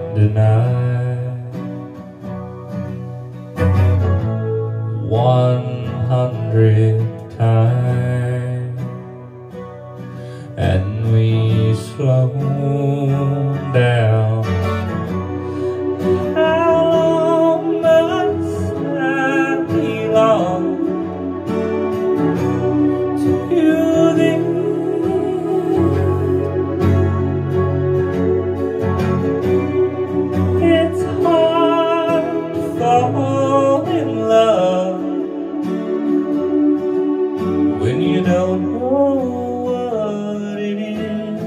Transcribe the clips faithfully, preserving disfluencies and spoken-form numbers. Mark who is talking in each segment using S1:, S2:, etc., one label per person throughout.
S1: deny. One hundred times, and we slow down. How long must I belong to this? It's hard to fall in love when you don't know what it is.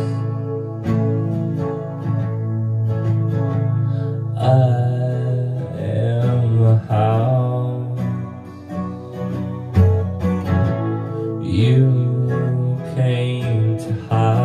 S1: I am a house you came to hide.